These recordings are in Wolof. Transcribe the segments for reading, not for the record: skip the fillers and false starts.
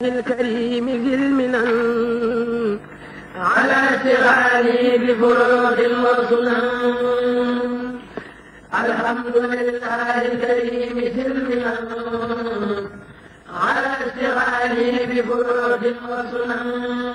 الكريم ذي المنن على اشتغالي بفروض وسنن الحمد لله الكريم ذي المنن على اشتغالي بفروض وسنن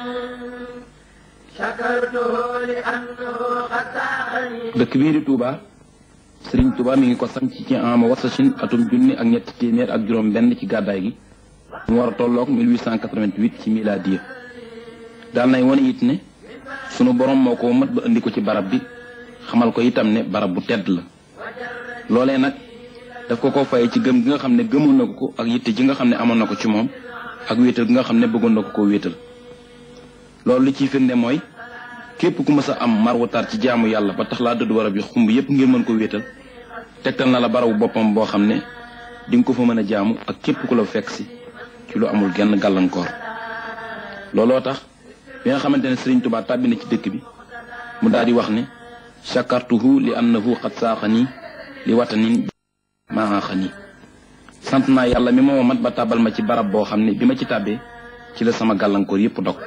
شكرته لأنه قد ساقني. dëkk bii di Touba Serigne Touba mi ngi ko sanc ci ama wasachin atum junni ak ñetti téeméer ak juróom benn ci gàddaay gi mu war a tolloog 1888 ci miladiya daal nay wane it ne sunu borom moo ko mat ba indi ko ci barab bi xamal ko itam ne barab bu tedd la loolee nag daf ko faye ci gëm gi nga xam ne gëmoon na ko ak yitte ji nga xam ne amoon na ko ci moom ak wéetal gi nga xam ne bëggoon na ko koo wéetal loolu li ciy firnde mooy képp ku mës a am mar wu tar ci jaamu yàlla ba tax laa dëdd warab yi xumb yépp ngir mën ko wéetal tegtal na la barabu boppam boo xam ne di nga ko fa mën a jaamu ak képp ku la fekk si ci lu amul genn gàllankoor looloo tax bi nga xamante ne Serigne Touba tàbbi na ci dëkk bi mu daal di wax ne shakartuhu li annahu qad saaxani li watanin maaxani sant naa yàlla mi ma mat ba tàbbal ma ci barab boo xam ne bi ma ci tàbbee ci la sama gàllankoor yépp dog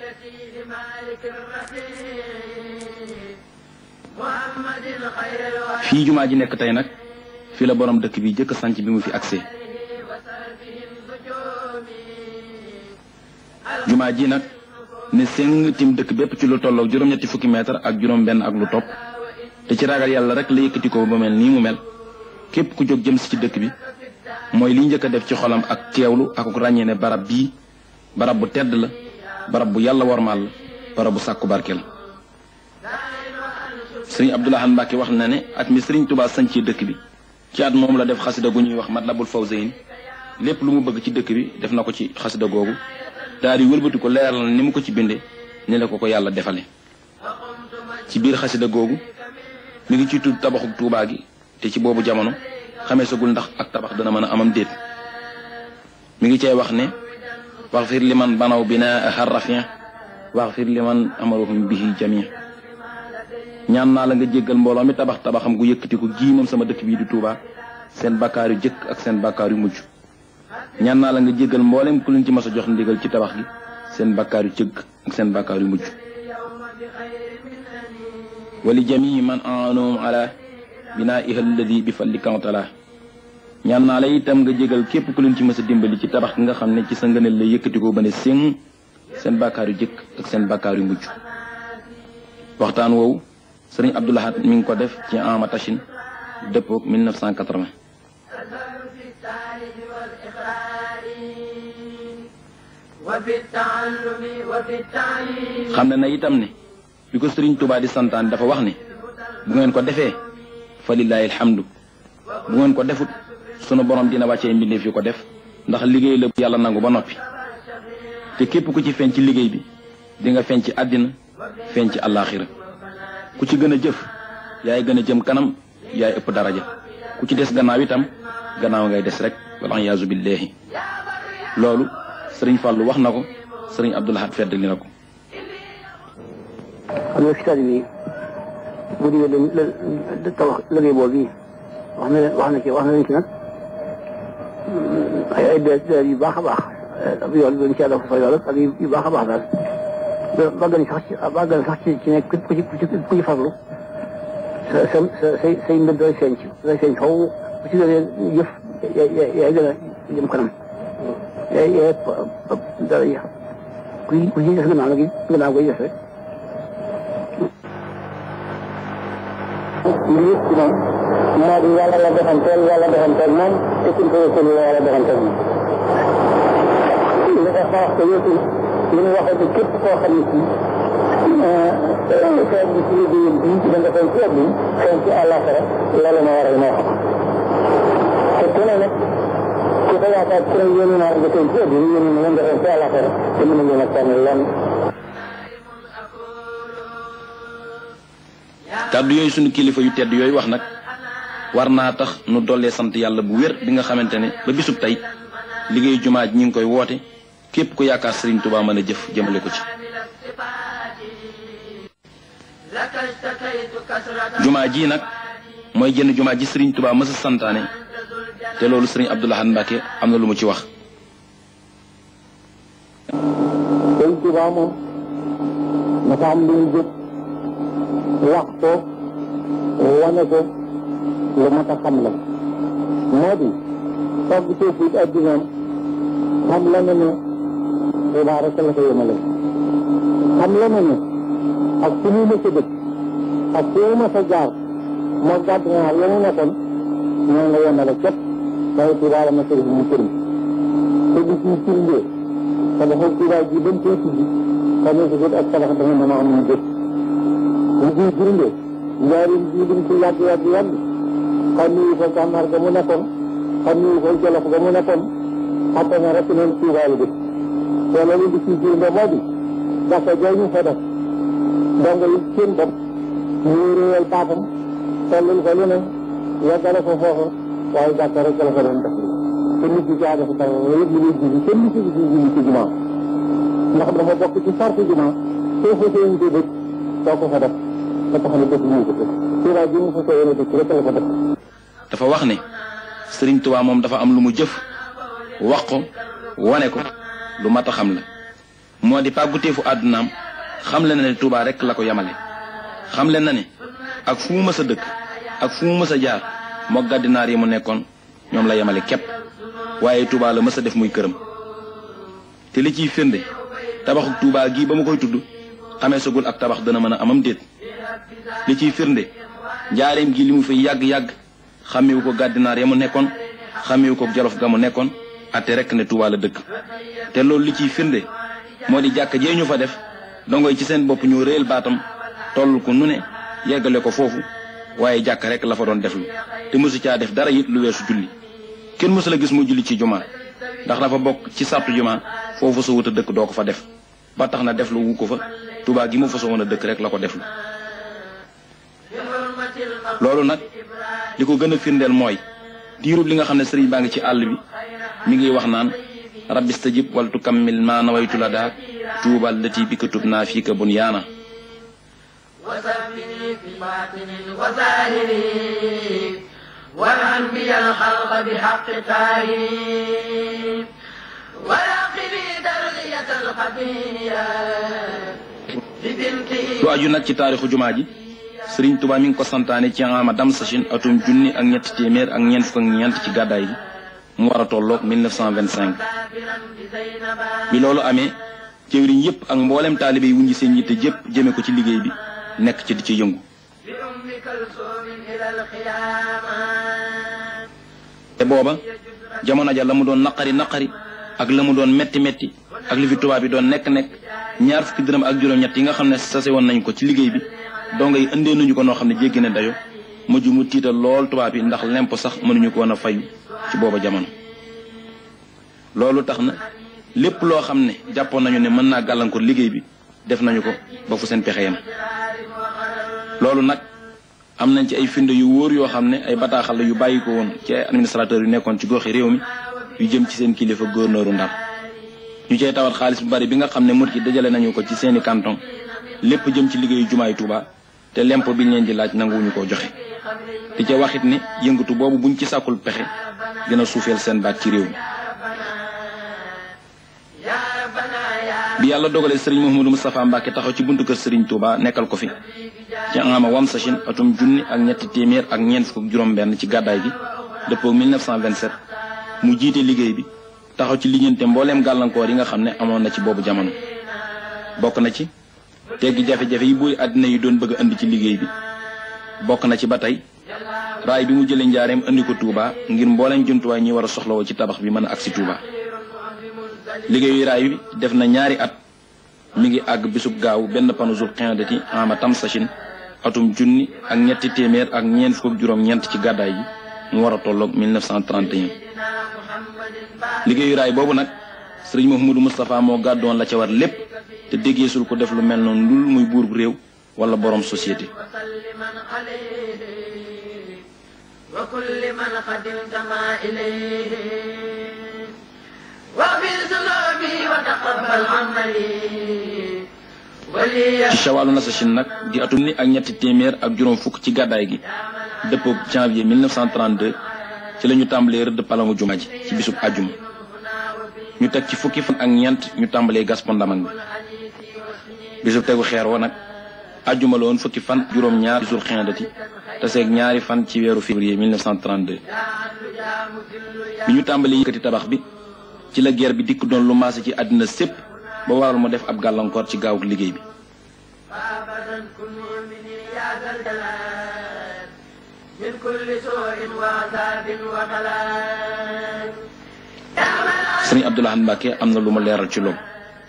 fii jumaa ji nekk tey nag fii la borom dëkk bi jëkk sanc bi mu fi agsee jumaa ji nag ne seng tim dëkk bépp ci lu tolloog juróom-ñetti fukki mètre ak juróom benn ak lu topp te ci ragal yàlla rek la yëkkati ko ba mel nii mu mel képp ku jóg jëm si ci dëkk bi mooy li njëkk a def ci xolam ak teewlu ak ràññee ne barab bii barab bu tedd la barab bu yàlla wormaal la barab bu sàkku barke la sëriñ Abdou Lahad Mbacké wax na ne at mi sëriñ Touba sañc dëkk bi ci at moom la def xasida gu ñuy wax Matlabul Fawzayni lépp lu mu bëgg ci dëkk bi def na ko ci xasida googu daal di wëlbati ko leeral ni mu ko ci binde ni la ko yàlla defale ci biir xasida googu mi ngi ci tudd tabaxu Touba gi te ci boobu jamono xamee sagul ndax ak tabax dana mën a amam déet mi ngi cay wax ne waxfir liman banaw binaa harrafin waxfir liman amaruhum bihi jamii ñaan naa la nga jéggal mbooloo mi tabax tabaxam gu yëkkati ko gii moom sama dëkk bii di Touba seen bakkaar yu jëkk ak seen bakkaar yu mujj ñaan naa la nga jéggal mboolem ku leen ci mas a jox ndigal ci tabax gi seen bakkaar yu jëkk ak seen bakkaar yu mujj wali jamii man aanum ala binaa'iha alladi bi fallikantala ñaan naa la itam nga jéggal képp ku leen ci mas a dimbali ci tabax gi nga xam ne ci sa ngëneel la yëkkati ko ba ne seen bakkaar yu jëkk ak seen bakkaar yu mujj waxtaan woowu sëriñ Abdou Lahad mi ngi ko def ci ama tachin dëppook 1980 xam ne na itam ne bi ko sëriñ Touba di santaan dafa wax ne bu ngeen ko defee fa lillaahi alhamdu bu ngeen ko defut sunu borom dina wàccee mbindeef yu ko def ndax liggéey la yàlla nangu ba noppi te képp ku ci feeñ ci liggéey bi di nga feeñ ci àddina feeñ ci àllaaxira ku ci gën a jëf yaay gën a jëm kanam yaay ëpp daraja ku ci des gannaaw itam gannaaw ngay des rek wala yaazu billahi loolu sëriñ Fallou wax na ko sëriñ Abdou Lahad fedd li na ko xam nga si bi bu digee la tabax liggéey boobu yi wax na leen ci nag ay déet yu baax a baax yoon bi incha allah fa yool ak yu baax a baax daal bàggal sax ci nekk ku ci farlu say mbir doy feeñ faw ku ci doon yëf yaay gën a jëm kanam yaay dara yi ku ci des gannaaw koy def rek mbir yëpp ci moom moo di yàlla la defanteel moom te kuñ ko yëkkul yàlla defanteel moom li nga wax ko yëpp li mu waxee ci képp koo xam ne ci feeñ bi ci liggéeyam bii da nga feeñ ci àddina feeñ ci àllaaxira loolu moo waral moo xam te ku ne nag ku ko yaakaar ku ne yéen naa nga feeñ ci àddina yéen na nga feeñ ci àllaaxira te mën ngeen a tànn lenn kàddu yooyu sunu kilifa yu tedd yooyu wax nag war naa tax nu dollee sant yàlla bu wér bi nga xamante ne ba bisub tey liggéeyu jumaa ji ñi ngi koy woote képp ku yaakaar Serigne Touba mën a jëf jëmale ko ci jumaa ji nag mooy jënn jumaa ji Serigne Touba mës a santaane te loolu Serigne Abdou Lahad Mbacké am na lu mu ci wax Tuubaa moom dafa am lu ñu jóg wax ko wane ko lu mat a xam la moo di togg teefut addunaam xam la ne ne Tuubaa rek la ko yemale xam la ne ne ak fu muy mës a dëkk ak fu muy mës a jaar moo gàdd ñaar ya mu nekkoon ñoo nga yemale képp waaye Tuubaa la ma sëriñ mu sëriñ te gis ñu firndee te dafa Tuubaa ji bañ koy tuddi xamee ko ak tabax danga mën a am ñu dëkk ñu ciy firndee njaarim ji duñ ci yàgg xam ni ko gànnaar ga mu nekkoon xam ni ko jolof ga mu nekkoon xam na rek noonu Tuubaa la dëkk te loolu di ciy firnde moo di dafa jooy ñu fa def ndongo yi seen bopp ñu réewal baatam tollul ko lu ne yeggale ko foofu waaye jàkka rek la ko doon def te nit ñi caa def taw yëpp lu ñuy ji kenn nit ñi ji ci jumaa ndax dafa bokk ci sarti jumaa soo fa seen ko dëkk doo ko fa def ba tax na dëkk ñu ko def Tuubaa ji mu fa soo yéene dëkk rek la ko def. dafa wax ne Sëriñ Tuubaa moom dafa am lu mu jëf wax ko wane ko lu mat a xam la moo di pàgguteefu àddunaam xam le na ne Tuubaa rek la ko yamale xam le na ne ak fu mu mës a dëkk ak fu mu mës a jaar moo gàddinaar yi mu nekkoon ñoom la yemale képp waaye Tuubaa la mës a def muy këram te li ciy firnde tabaxu Tuubaa gii ba mu koy tudd xamee sagul ak tabax dana mën a amam déet li ciy firnde njaareem gi li mu fay yàgg-yàgg xamewu ko gàddinaar ya mu nekkoon xamewu ko jolof ga mu nekkoon atte rek ne Tuubaa la dëkk te loolu li ciy firnde moo di jàkk jee ñu fa def dongoy ci seen bopp ñoo réel baatam toll ko nu ne yeggale ko foofu waaye jàkk rek la fa doon def lu te mësu caa def dara it lu weesu julli kenn mësu la gis mu julli ci jumaa ndax dafa bokk ci sartu jumaa foofu sa wut a dëkk doo ko fa def ba tax na def lu wu ko fa Tuubaa gi mu fa sowoon a dëkk rek la ko def lu loolu nag li ko gën a firndeel mooy diirub li nga xam ne sëriñ baa ngi ci àll bi mi ngi wax naan rabbi stajib wal tukammil maa nawaytu la daa tuubal lati bi ka tub naa fii ka bun yaana وسبني في باطن وظاهر والعن بي الخلق بحق طاهر ولقني درجة الخبير lu aju nag ci taarixu jumaa ji Sëriñ Tuubaa mi ngi ko santaane ci ama Damsasine atum junni ak ñetti téeméer ak ñeent fukk ak ñeent ci gàddaay gi mu war a tolloog 1925 bi loolu amee jëwriñ yépp ak mboolem taalibe yi wuññi seen yitte jépp jëme ko ci liggéey bi nekk ci di ci yëngu te booba jamono ja la mu doon naqari ak la mu doon metti ak li fi tubaab bi doon nekk ñaar fukki dërëm ak juróom-ñett yi nga xam ne sase woon nañ ko ci liggéey bi donga yi indee nañu ko noo xam ne jéggi na dayo mujj mu tiital lool tubaab yi ndax lempo sax mënuñu ko woon a fayu ci booba jamono loolu tax na lépp loo xam ne jàppoon nañu ne mën naa gàllankoor liggéey bi def nañu ko ba fu seen pexe yam loolu nag am nañ ci ay firnde yu wóor yoo xam ne ay bataaxal yu bàyyi ko woon ci ay administrateur yu nekkoon ci goxi réew mi yu jëm ci seen kilifa gouverneur Ndar ñu cay tawat xaalis bu bari bi nga xam ne murit yi dajale nañu ko ci seeni canton lépp jëm ci liggéeyu jumaay Tuubaa te lempo biñ leen di laaj nanguwuñu koo joxe di ca waxit ne yëngatu boobu buñ ci sàkkul pexe dina suufeel seen baat ci réew mi bi yàlla dogalee sëriñ Mouhamadou Moustapha Mbacke taxaw ci buntu kër sëriñ Touba nekkal ko fi ci ama Damsasine atum junni ak ñetti téeméer ak ñeent fukk juróom-benn ci gàddaay gi dëppoo 1927 mu jiite liggéey bi taxaw ci lijjante mbooleem gàllankoor yi nga xam ne amoon na ci boobu jamono bokk na ci teggi jafe-jafe yi buy àddina yi doon bëgg a indi ci liggéey bi bokk na ci ba tey raay bi mu jëlee njaareem indi ko Touba ngir mbooleem jumtuwaay ñi war a soxlawoo ci tabax bi mën a agsi Touba liggéeyu raay bi def na ñaari at mi ngi àgg bisub gaaw benn panu zul qindati ama Damsasine atum junni ak ñetti téeméer ak ñeent fukk juróom-ñeent ci gàddaay gi mu war a tolloog 1931 liggéeyu raay boobu nag sëriñ Mouhamadou Moustapha moo gàddoon la ca war lépp te déggeesul ko def lu mel noonu lul muy buur bu réew wala borom société ci Shawaalu Nasasine nag di atum ni ak ñetti téeméer ak juróom fukk ci gàddaay gi dëppoo janvier 1932 ci la ñu tàmbalee rëdd palangu juma ji ci bisub àjjuma ñu teg ci fukki fan ak ñeent ñu tàmbalee gas pondamang bi bisu tegu xeer wa nag àjjuma la woon fukki fan juróom-ñaar bisul xindati taseeg ñaari fan ci weeru février 1932 bi ñu tàmbali yëkkati tabax bi ci la guerre bi dikk doon lu maase ci àddina sépp ba waral mu def ab gàllankoor ci gaawuk liggéey bi. Sëriñ Abdou Lahad Mbacké am na lu ma leeral ci loolu.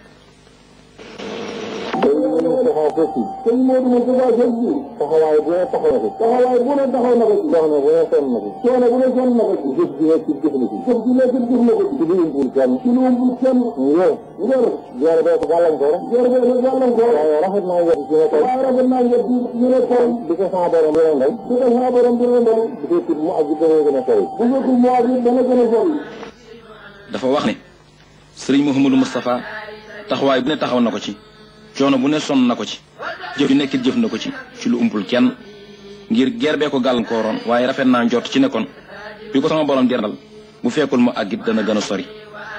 sëñ Modou Moustapha Diop bi taxawaay bu ne taxaw na ko taxawaay bu ne taxaw na ko ci coono bu ne sonn na ko coono bu ne sonn na ko ci jëf ji ne ci jëf na ko jëf ji ne ci jëf na ko ci lu umbul kenn ci lu umbul kenn ngor joor bee ko gàllankoor joor bee ko gàllankoor waaye rafet naa yëpp ci ne ko waaye rafet naa yëpp ñu ne ko di ko sama borom dina ndey di ko sama borom dina ndey di ko tur mu ak dana gën a sori bu ko tur mu ak dana gën a sori. dafa wax ne sëriñ Mouhamadou Moustapha taxawaay bu ne taxaw na ko ci coono bu ne sonn na ko ci jëf yu nekkit jëf na ko ci lu umpul kenn ngir guerre bee ko gàllankooroon waaye rafet naa njort ci nekkoon bi ko sama borom dendal bu fekkul mu àggit dana gën a sori.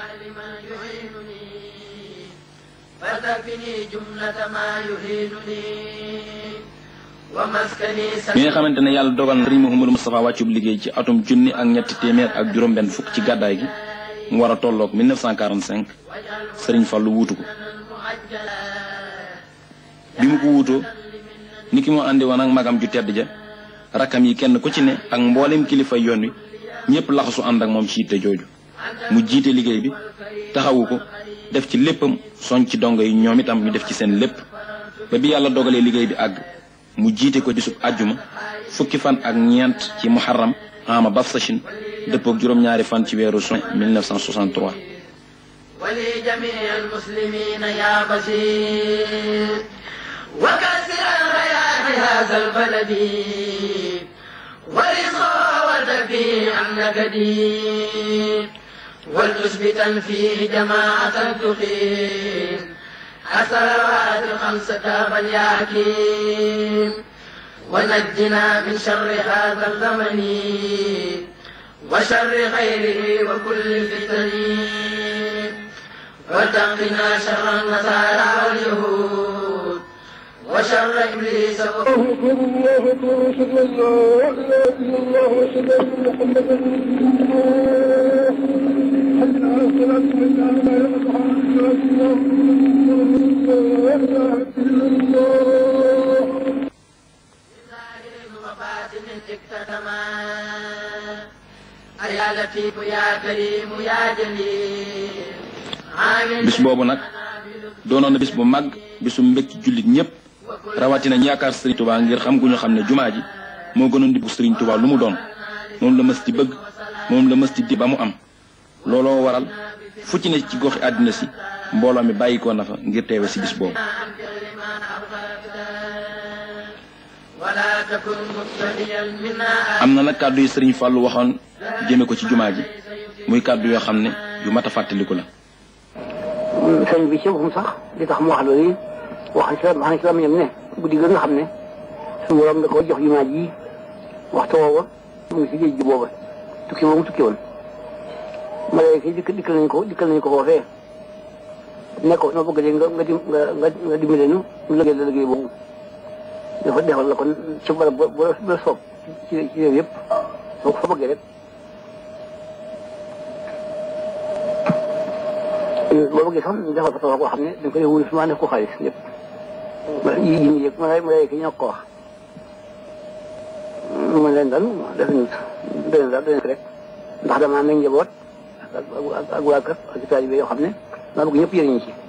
bi nga xamante ne yàlla dogal na sëriñ Mouhamadou Moustapha wàccub liggéey ci atum junni ak ñetti téeméer ak juróom-benn fukk ci gàddaay gi mu war a tolloog 1945 sëriñ Fallou wuutu ko. bi mu ko wuutoo ni ki mu àndi woon ak magam ju tedd ja rakkam yi kenn ku ci ne ak mboolem kilifa yoon wi ñëpp laxasu ànd ak moom ci yitte jooju mu jiite liggéey bi taxawu ko def ci léppam soñ ci dongo yi ñoom itam ñu def ci seen lépp ba bi yàlla dogalee liggéey bi àgg mu jiite ko bisub àjjuma fukki fan ak ñeent ci muharram ama bafsachin dëppook juróom-ñaari fan ci weeru juin 1963. ولجميع المسلمين يا بشير وكسر الخيار هذا البلد ورزقه وتكفي عنك دين ولتثبتا فيه جماعة تقيم الصلوات الخمس تابا يا حكيم ونجنا من شر هذا الزمن وشر غيره وكل فتن وتقنا شر النصارى واليهود وشر ابليس يا لطيف يا كريم يا جليل. bis boobu nag doonoon na bis bu mag bisu mbég ci jullit ñëpp rawatina ñi yaakaar Serigne Touba ngir xam gu ñu xam ne jumaa ji moo gënoon di bu Serigne Touba lu mu doon moom la mës di bëgg moom la mës di ba mu am looloo waral fu ci ne ci goxi àddina si mbooloo mi bàyyikoo na fa ngir teewe si bis boobu. am na nag kàddu yu Serigne Fallou waxoon jëme ko ci jumaa ji muy kàddu yoo xam ne yu mat a fàttaliku la. sëñ bi ci boppam sax li tax mu wax loolu wax na ci la ñam ne guddi ga nga xam ne suñu borom da ko jox jumaa ji waxtu woowa mu ngi si géej gi booba tukki boobu mu tukki woon malaaka yi dikkal nañu ko foofee ne ko noo bëgg léegi nga dimbale nu liggéey la liggéey boobu dafa defal la kon ci barab bu la soob ci réew yëpp boo ko fa bëggee rek boo bëggee sax defal ko tabax boo xam ne dañ koy wóolu suma def ko xaalis lépp yi ñu yëg malaaka yi ñoo ko wax man leen daal def nut dolen daal dolen rek ndax dama am njaboot ak waa kër ak taalibe yoo xam ne maa bëgg ñëpp yëriñu ci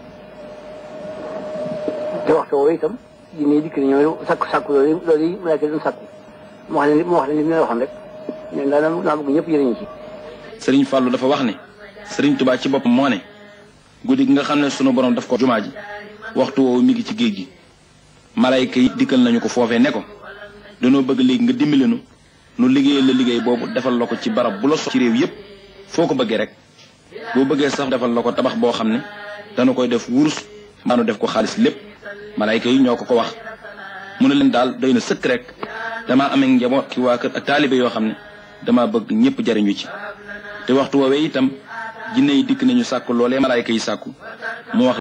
te waxtu woowu itam jinne dikk na ñoo sàkku loolu yi malaaka yi doon sàkku moo wax leen li ma waxoon rek leen daal maa bëgg ñëpp yëriñu ci. Serigne Fallou dafa wax ne Serigne Touba ci boppam moo ne guddi gi nga xam ne sunu borom daf ko jumaa ji waxtu woowu mi ngi ci géej gi malayka yi dikkal nañu ko foofee ne ko danoo bëgg léegi nga dimbali nu liggéeyal la liggéey boobu defal la ko ci barab bu la soxla ci réew yépp foo ko bëggee rek boo bëggee sax defal la ko tabax boo xam ne dana koy def wurus maanu def ko xaalis lépp malayka yi ñoo ko wax mu ne leen daal doy na sëkk rek damaa amee njaboot ki waa kër ak taalibe yoo xam ne dama bëgg ñëpp jariñu ci te waxtu woowee itam jinne yi dikk nañu sàkku loolee malayka yi sàkku mu wax